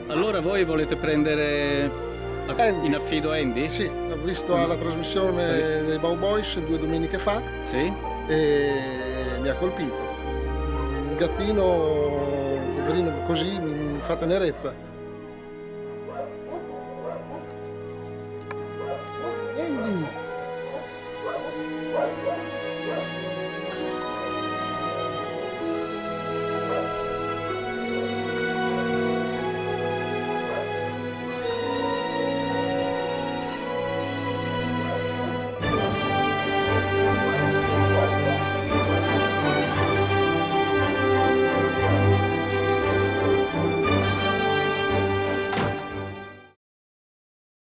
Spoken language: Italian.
Allora voi volete prendere in affido Andy? Sì, ho visto alla trasmissione dei Bow Boys 2 domeniche fa. Sì? E mi ha colpito. Un gattino, poverino, così mi fa tenerezza.